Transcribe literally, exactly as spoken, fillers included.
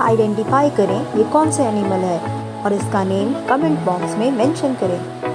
Identify करें ये कौन सा एनिमल है और इसका नेम कमेंट बॉक्स में मेंशन करें।